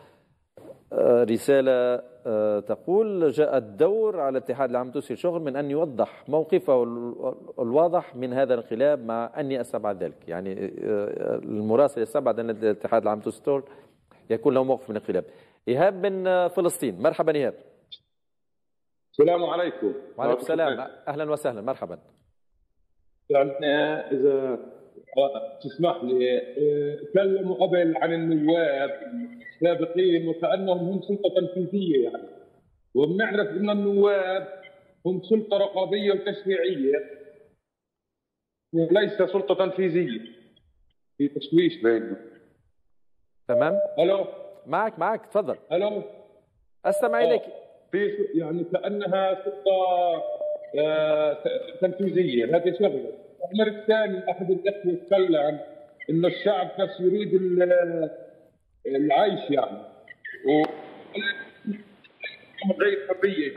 رسالة تقول جاء الدور على الاتحاد العام التونسي للشغل من أن يوضح موقفه الواضح من هذا الانقلاب، مع أني أستبعد ذلك. يعني المراسل يستبعد أن الاتحاد العام التونسي للشغل يكون له موقف من الانقلاب. إيهاب من فلسطين، مرحبا إيهاب. السلام عليكم. وعليكم السلام، أهلا وسهلا، مرحبا. يعني إذا تسمح لي، تكلموا قبل عن النواب السابقين وكأنهم هم سلطة تنفيذية يعني، وبنعرف أن النواب هم سلطة رقابية وتشريعية وليس سلطة تنفيذية. في تشويش بينهم. تمام. الو معك معك تفضل. الو استمع اليك. في يعني كانها سلطه آه تنفيذيه. هذه شغله. الامر الثاني، احد الاخوه تكلم انه الشعب بس يريد العيش يعني و غير حريه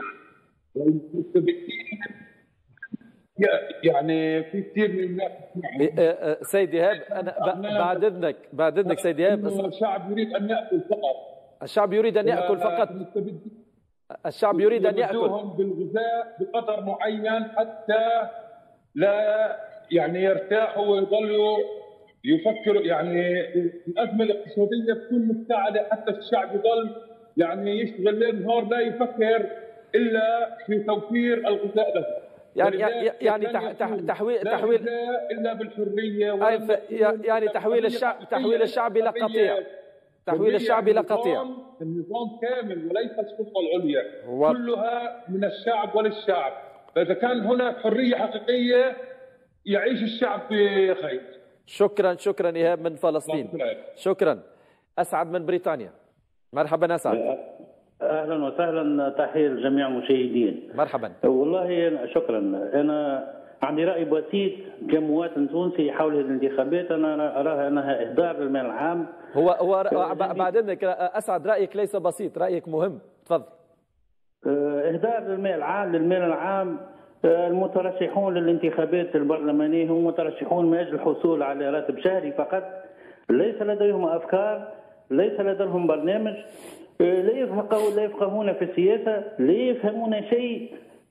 يعني. يعني في كثير من الناس. سيد ايهاب انا بعد اذنك بعد اذنك سيد ايهاب، الشعب يريد ان ياكل فقط. الشعب يريد ان ياكل فقط. الشعب يريد ان ياكل بالغذاء بقدر معين حتى لا يعني يرتاحوا ويضلوا يفكروا. يعني الازمه الاقتصاديه بتكون مساعده حتى الشعب يضل يعني يشتغل ليل نهار لا يفكر الا في توفير الغذاء له. يعني يعني تحويل تحويل الا بالحريه يعني تحويل الشعب تحويل الشعب الى قطيع. تحويل الشعب الى قطيع. النظام كامل وليس السلطه العليا، كلها من الشعب وللشعب. فاذا كان هناك حريه حقيقيه يعيش الشعب بخير. شكرا شكرا ايهاب من فلسطين. شكرا. اسعد من بريطانيا، مرحبا اسعد. اهلا وسهلا، تحيه لجميع المشاهدين. مرحبا. والله شكرا. انا عندي راي بسيط كمواطن تونسي حول هذه الانتخابات. انا اراها انها اهدار للمال العام. هو هو بعد اذنك اسعد، رايك ليس بسيط، رايك مهم، تفضل. اهدار للمال العام للمال العام. المترشحون للانتخابات البرلمانيه هم مترشحون من اجل الحصول على راتب شهري فقط، ليس لديهم افكار، ليس لديهم برنامج، لا يفقهون لا يفقهون في السياسه، لا يفهمون شيء.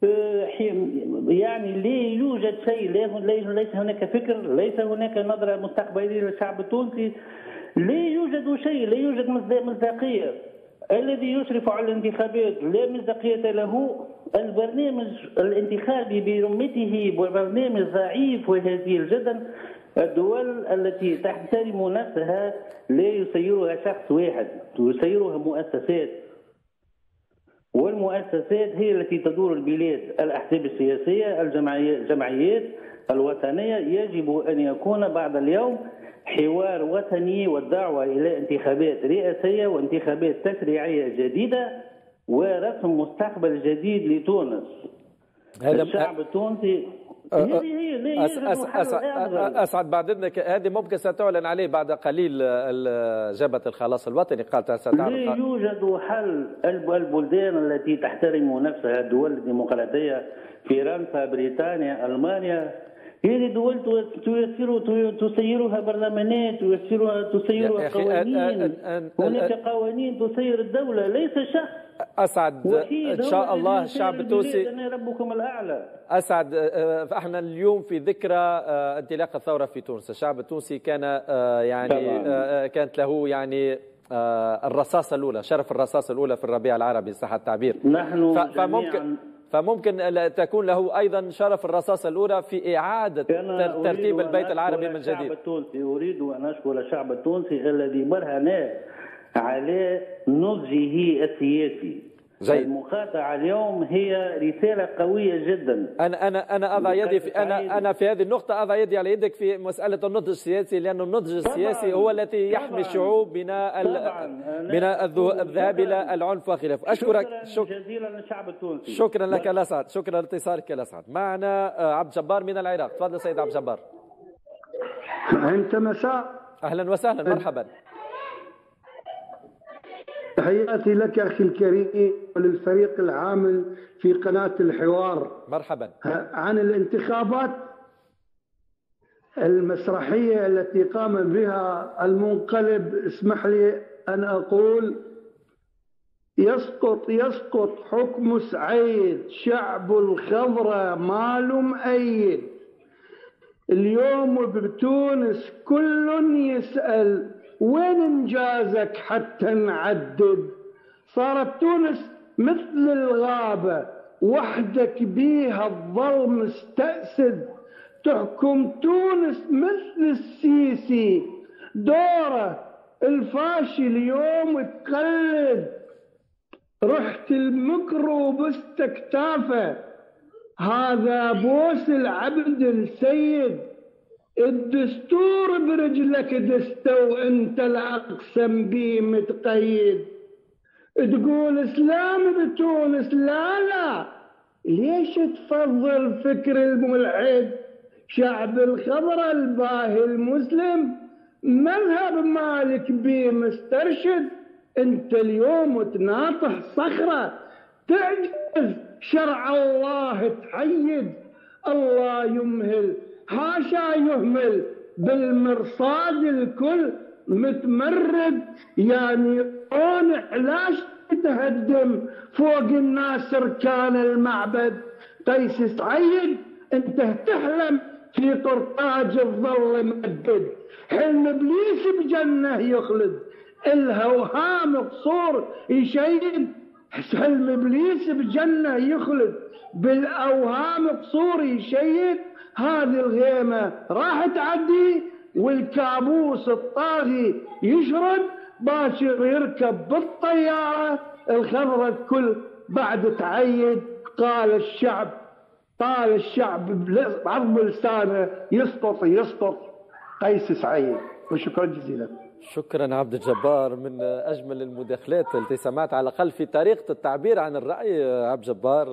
يعني لا يوجد شيء، ليس هناك فكر، ليس هناك نظره مستقبليه للشعب التونسي، لا يوجد شيء، لا يوجد مصداقيه. الذي يشرف على الانتخابات لا مصداقيه له. البرنامج الانتخابي برمته برنامج ضعيف وهزيل جدا. الدول التي تحترم نفسها لا يسيرها شخص واحد، يسيرها مؤسسات، والمؤسسات هي التي تدور البلاد. الأحزاب السياسية، الجمعيات الوطنية، يجب أن يكون بعد اليوم حوار وطني والدعوة إلى انتخابات رئاسية وانتخابات تشريعية جديدة ورسم مستقبل جديد لتونس. هذا الشعب التونسي هذه هي لا أس أس أس أسعد بعد إذنك، هذه ممكن ستعلن عليه بعد قليل جبهة الخلاص الوطني، قالت ستعلن. لا يوجد حل. البلدان التي تحترم نفسها، الدول الديمقراطية، فرنسا، بريطانيا، ألمانيا، هذه دول تيسر تسيرها برلمانات ويسيرها تسيرها قوانين. هناك قوانين تسير الدولة ليس شخص. أسعد إن شاء الله الشعب التونسي. أنا ربكم الأعلى. أسعد. فإحنا اليوم في ذكرى انطلاق الثورة في تونس. الشعب التونسي كان يعني كانت له يعني الرصاصة الأولى، شرف الرصاصة الأولى في الربيع العربي صح التعبير. نحن فممكن فممكن تكون له أيضا شرف الرصاصة الأولى في إعادة ترتيب البيت العربي من جديد. الشعب التونسي أريد أن أشكر الشعب التونسي الذي برهن على نضجه السياسي. جيد. المقاطعة اليوم هي رسالة قوية جدا. أنا أنا أنا أضع يدي في أنا أنا في هذه النقطة أضع يدي على يدك في مسألة النضج السياسي، لأن النضج السياسي هو الذي يحمي الشعوب من من الذهاب إلى العنف وخلافه. أشكرك شكرا جزيلا للشعب التونسي. شكرا لك الأسعد، شكرا لاتصالك الأسعد. معنا عبد الجبار من العراق. تفضل سيد عبد الجبار. أنت مساء. أهلا وسهلا مرحبا. تحياتي لك أخي الكريم وللفريق العامل في قناة الحوار. مرحبا. عن الانتخابات المسرحية التي قام بها المنقلب، اسمح لي أن أقول يسقط يسقط حكم سعيد، شعب الخضراء ماله مؤيد. اليوم بتونس كل يسأل وين انجازك حتى نعدد. صارت تونس مثل الغابة وحدك بيها تظل مستأسد. تحكم تونس مثل السيسي دوره الفاشل اليوم تقلد. رحت الميكروبس تكتافه، هذا بوس العبد السيد. الدستور برجلك دسته وانت الاقسم بيه متقيد. تقول اسلام بتونس، لا لا ليش تفضل فكر الملحد؟ شعب الخضراء الباهي المسلم مذهب مالك بيه مسترشد. انت اليوم تناطح صخرة تعجز شرع الله تحيد. الله يمهل حاشا يهمل، بالمرصاد الكل متمرد. يعني قون علاش تهدم فوق الناس اركان المعبد. قيس سعيد انت تحلم في قرطاج الظل مدد. حلم ابليس بجنه يخلد، الهوهام قصور يشيد. حلم ابليس بجنه يخلد، بالاوهام قصور يشيد. هذه الغيمة راح تعدي والكابوس الطاغي يشرد. باشر يركب بالطيارة الخضرة الكل بعد تعيد. قال الشعب قال الشعب بعض لسانه يسقط يسقط قيس سعيد. وشكرا جزيلا. شكرا عبد الجبار، من أجمل المداخلات التي سمعت على الأقل في طريقة التعبير عن الرأي. عبد الجبار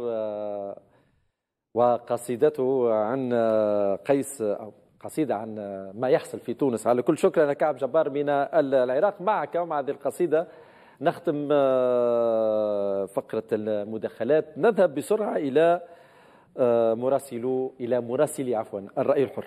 وقصيدته عن قيس أو قصيدة عن ما يحصل في تونس. على كل شكرا لك عبد الجبار من العراق. معك ومع هذه القصيدة نختم فقرة المداخلات. نذهب بسرعة إلى مراسلو إلى مراسلي عفوا الرأي الحر.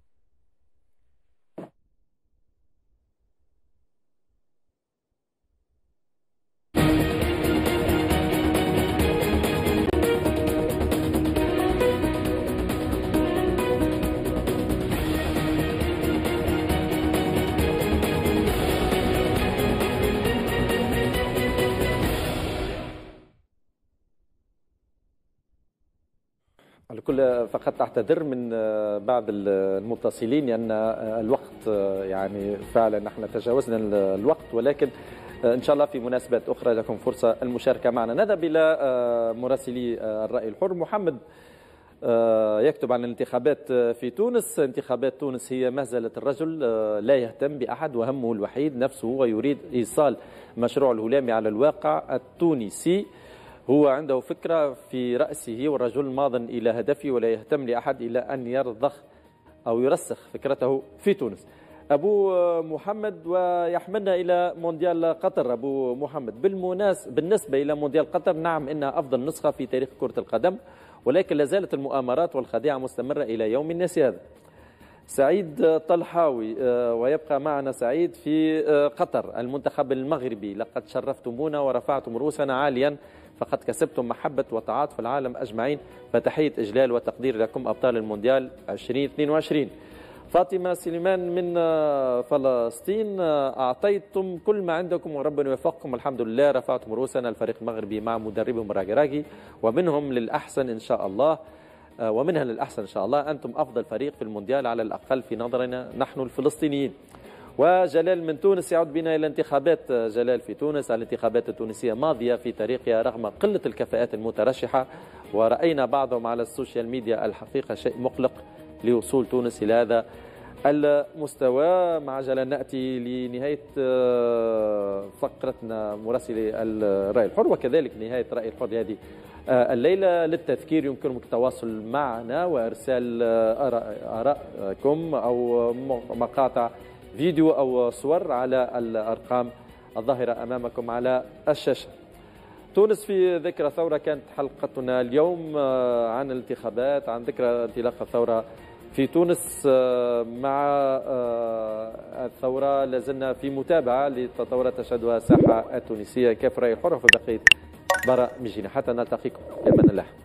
على كل فقط أعتذر من بعض المتصلين لأن الوقت يعني فعلا نحن تجاوزنا الوقت، ولكن إن شاء الله في مناسبات أخرى لكم فرصة المشاركة معنا. نذهب إلى مراسلي الرأي الحر. محمد يكتب عن الانتخابات في تونس. انتخابات تونس هي مهزلة الرجل لا يهتم بأحد وهمه الوحيد نفسه، ويريد إيصال مشروع الهلامي على الواقع التونسي. هو عنده فكرة في رأسه والرجل ماض إلى هدفه ولا يهتم لأحد إلا أن يرضخ أو يرسخ فكرته في تونس. أبو محمد ويحملنا إلى مونديال قطر. أبو محمد بالمناسبة بالنسبة إلى مونديال قطر، نعم إنها أفضل نسخة في تاريخ كرة القدم، ولكن لا زالت المؤامرات والخديعة مستمرة إلى يوم الناس هذا. سعيد طلحاوي ويبقى معنا سعيد في قطر. المنتخب المغربي لقد شرفتمونا ورفعتم رؤوسنا عاليا، فقد كسبتم محبة وتعاطف العالم أجمعين، فتحية إجلال وتقدير لكم أبطال المونديال ألفين واثنين وعشرين. فاطمة سليمان من فلسطين، أعطيتم كل ما عندكم وربنا يوفقكم، الحمد لله رفعتم رؤوسنا. الفريق المغربي مع مدربهم راجي ومنهم للأحسن إن شاء الله ومنها للأحسن إن شاء الله. أنتم أفضل فريق في المونديال على الأقل في نظرنا نحن الفلسطينيين. وجلال من تونس يعود بنا إلى انتخابات جلال في تونس. الانتخابات التونسية ماضية في تاريخها رغم قلة الكفاءات المترشحة، ورأينا بعضهم على السوشيال ميديا. الحقيقة شيء مقلق لوصول تونس إلى هذا المستوى. مع جلال نأتي لنهاية فقرتنا مراسلي الرأي الحر وكذلك نهاية رأي الحر هذه الليلة. للتذكير يمكنكم التواصل معنا وإرسال آرائكم أو مقاطع فيديو أو صور على الأرقام الظاهرة أمامكم على الشاشة. تونس في ذكرى ثورة كانت حلقتنا اليوم عن الانتخابات، عن ذكرى انطلاق الثورة في تونس. مع الثورة لازلنا في متابعة للتطورات تشهدها الساحة التونسية. كيف رأي الحر في بقية برامجنا حتى نلتقيكم في أمان الله.